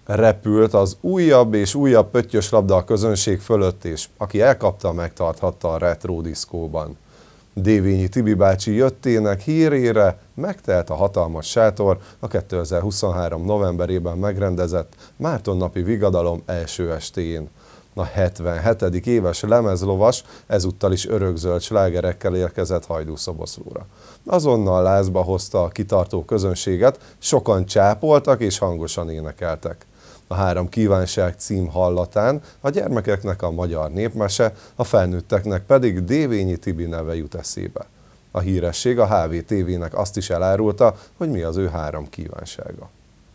Repült az újabb és újabb pöttyös labda a közönség fölött, és aki elkapta, megtarthatta a retro diszkóban. Dévényi Tibi bácsi jöttének hírére megtelt a hatalmas sátor a 2023. novemberében megrendezett Mártonnapi Vigadalom első estéjén. A 77. éves lemezlovas ezúttal is örökzöld slágerekkel érkezett Hajdúszoboszlóra. Azonnal lázba hozta a kitartó közönséget, sokan csápoltak és hangosan énekeltek. A 3 kívánság cím hallatán a gyermekeknek a magyar népmese, a felnőtteknek pedig Dévényi Tibi neve jut eszébe. A híresség a HVTV-nek azt is elárulta, hogy mi az ő 3 kívánsága.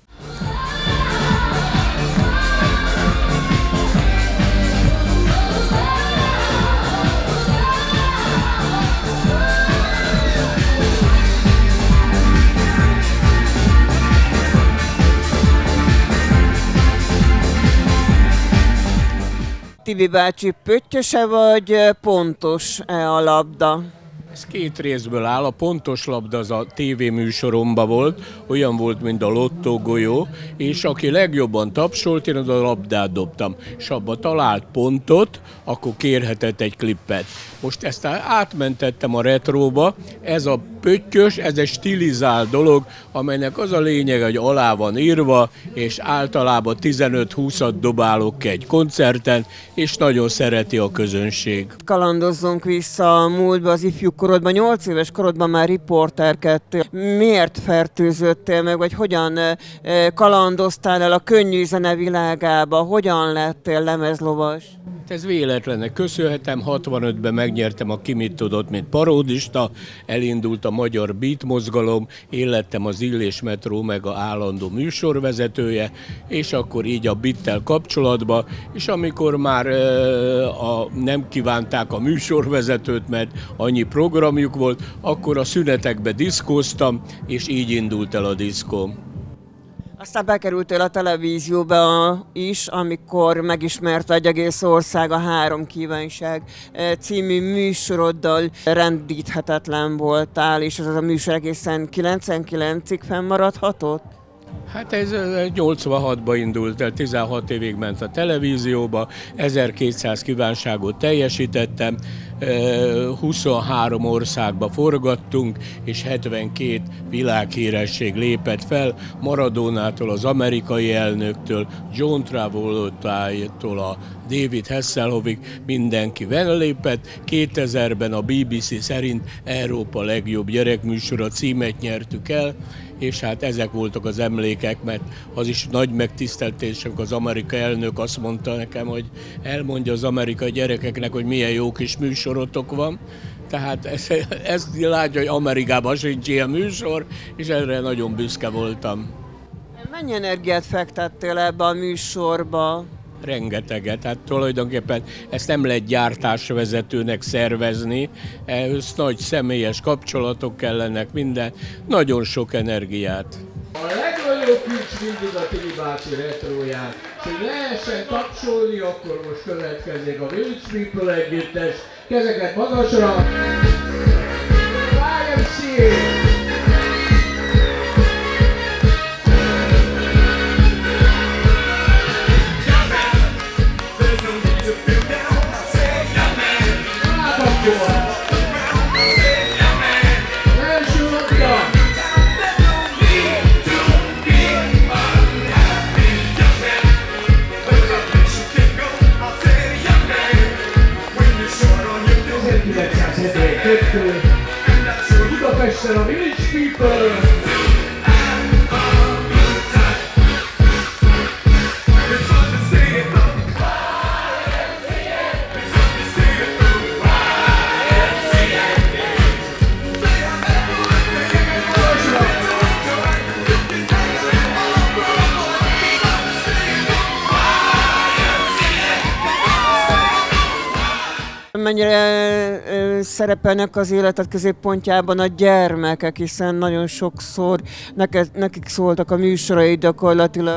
Tibi bácsi, pöttyöse vagy pontos-e a labda? Ez 2 részből áll, a pontos labda az a tévéműsoromban volt, olyan volt, mint a lottógolyó, és aki legjobban tapsolt, én oda a labdát dobtam, és abba talált pontot, akkor kérhetett egy klippet. Most ezt átmentettem a retróba, ez a pöttyös, ez egy stilizált dolog, amelynek az a lényeg, hogy alá van írva, és általában 15-20-at dobálok egy koncerten, és nagyon szereti a közönség. Kalandozzunk vissza a múltba, az ifjú korodban, 8 éves korodban már riporterkedtél. Miért fertőzöttél meg, vagy hogyan kalandoztál el a könnyű zene világába? Hogyan lettél lemezlovas? Ez véletlennek köszönhetem, 65-ben megnyertem a Ki mit tudott, mint paródista, elindult a magyar beat mozgalom, én lettem az Illés Metró meg a állandó műsorvezetője, és akkor így a beattel kapcsolatba, és amikor már nem kívánták a műsorvezetőt, mert annyi programjuk volt, akkor a szünetekbe diszkóztam, és így indult el a diszkó. Aztán bekerültél a televízióba is, amikor megismerte egy egész ország a 3 kívánság című műsoroddal. Rendíthetetlen voltál, és ez a műsor egészen 99-ig fennmaradhatott? Hát ez 86-ban indult el, 16 évig ment a televízióba, 1200 kívánságot teljesítettem, 23 országba forgattunk, és 72 világhíresség lépett fel, Maradónától, az amerikai elnöktől, John Travoltától a David Hasselhoffig mindenki lépett. 2000-ben a BBC szerint Európa legjobb gyerekműsora címet nyertük el, és hát ezek voltak az emlékek, mert az is nagy megtiszteltés, amikor az amerikai elnök azt mondta nekem, hogy elmondja az amerikai gyerekeknek, hogy milyen jó kis műsorotok van. Tehát ezt látja, hogy Amerikában sincs ilyen műsor, és erre nagyon büszke voltam. Mennyi energiát fektettél ebbe a műsorba? Rengeteget, tehát tulajdonképpen ezt nem lehet gyártásvezetőnek szervezni, ehhez nagy személyes kapcsolatok kellenek, minden, nagyon sok energiát. A legnagyobb kincs mindig a Tibi bácsi retróján, hogy lehessen tapsolni, akkor most következik a Village People együttes, kezeket magasra, YMCA! Budapesten a Village People! Mennyire szerepelnek az életed középpontjában a gyermekek, hiszen nagyon sokszor nekik szóltak a műsoraid gyakorlatilag.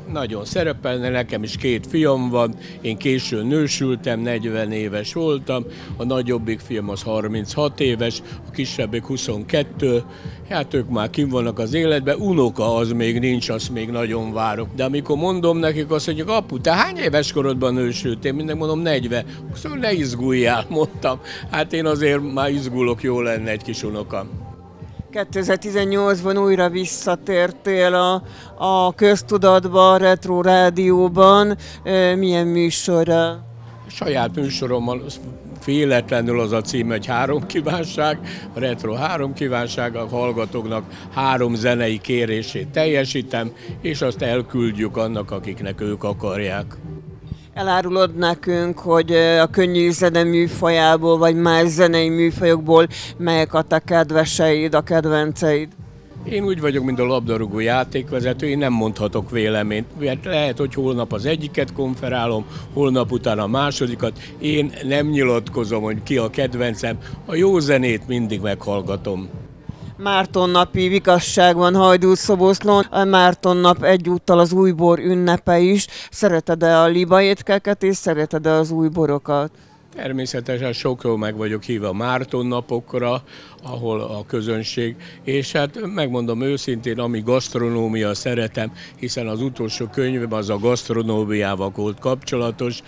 Nagyon szerepelne, nekem is 2 fiam van, én későn nősültem, 40 éves voltam, a nagyobbik fiam az 36 éves, a kisebbik 22, hát ők már kim vannak az életben, unoka az még nincs, azt még nagyon várok. De amikor mondom nekik, azt mondjuk, apu, te hány éves korodban nősültél? Mindenki mondom, 40. Szóval ne izguljál, mondtam. Hát én azért már izgulok, jó lenne egy kis unoka. 2018-ban újra visszatértél a köztudatba, a Retro Rádióban. Milyen műsorra? Saját műsorommal véletlenül az a cím, hogy 3 kívánság, a Retro 3 kívánság, a hallgatóknak 3 zenei kérését teljesítem, és azt elküldjük annak, akiknek ők akarják. Elárulod nekünk, hogy a könnyű zene műfajából, vagy más zenei műfajokból melyek a te kedveseid, a kedvenceid? Én úgy vagyok, mint a labdarúgó játékvezető, én nem mondhatok véleményt. Lehet, hogy holnap az egyiket konferálom, holnap után a másodikat. Én nem nyilatkozom, hogy ki a kedvencem. A jó zenét mindig meghallgatom. Mártonnapi vikasság van Hajdúszoboszlón, a Mártonnap egyúttal az újbor ünnepe is. Szereted-e a libaétkeket és szereted-e az újborokat? Természetesen sokról meg vagyok hívva Márton napokra, ahol a közönség, és hát megmondom őszintén, ami gasztronómia szeretem, hiszen az utolsó könyvem az a gasztronómiával volt kapcsolatos,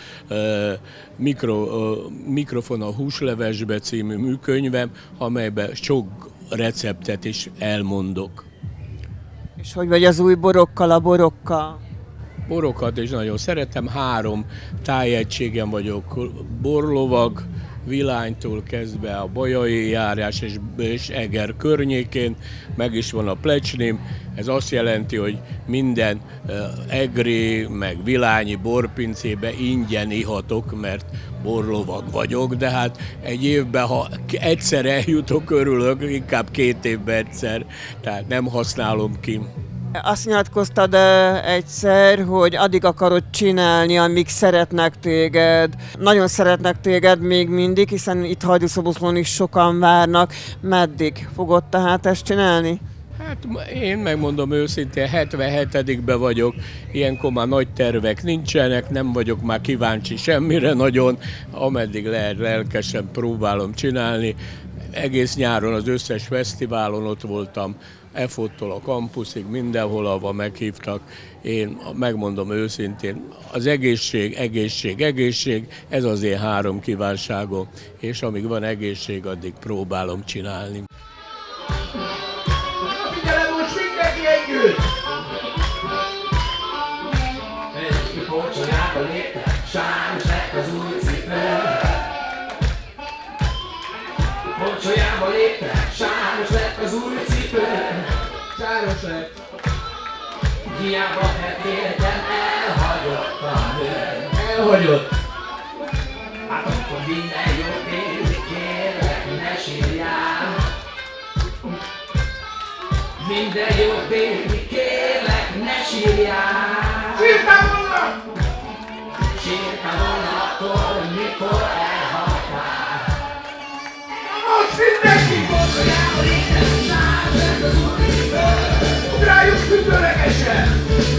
Mikrofon a húslevesbe című műkönyvem, amelyben sok receptet is elmondok. És hogy vagy az új borokkal, a borokkal? Borokat is nagyon szeretem, 3 tájegységem vagyok, borlovag, Vilánytól kezdve a Bajai járás és Eger környékén, meg is van a plecsném, ez azt jelenti, hogy minden egri, meg vilányi borpincébe ingyen ihatok, mert borlovag vagyok, de hát egy évben, ha egyszer eljutok, örülök, inkább 2 évben egyszer, tehát nem használom ki. Azt nyilatkoztad egyszer, hogy addig akarod csinálni, amíg szeretnek téged. Nagyon szeretnek téged még mindig, hiszen itt Hajdúszoboszlón is sokan várnak. Meddig fogod tehát ezt csinálni? Hát én megmondom őszintén, 77-ben vagyok, ilyenkor már nagy tervek nincsenek, nem vagyok már kíváncsi semmire nagyon, ameddig lehet lelkesen próbálom csinálni. Egész nyáron az összes fesztiválon ott voltam, EFOT-tól a kampuszig, mindenhol, ahol meghívtak. Én megmondom őszintén, az egészség, ez az én 3 kívánságom, és amíg van egészség, addig próbálom csinálni. Figyelem, most mindenki együtt! Egy pocsolyába léptek, sáros lett az új cipő. Pocsolyába léptek, sáros lett az új cipő. Sáros lett. Hiába féltem, elhagyott a nő. Elhagyott. Hát akkor minden jó, baby, kérlek, ne sírjál. Minden jó, baby, kérlek, ne sírjál. Sírtál volna? Sírtál volna akkor, mikor elhagytál. Most mindenki gondoljál, hogy én nem sáros lett az új cipő. Rájuk függőlegesen!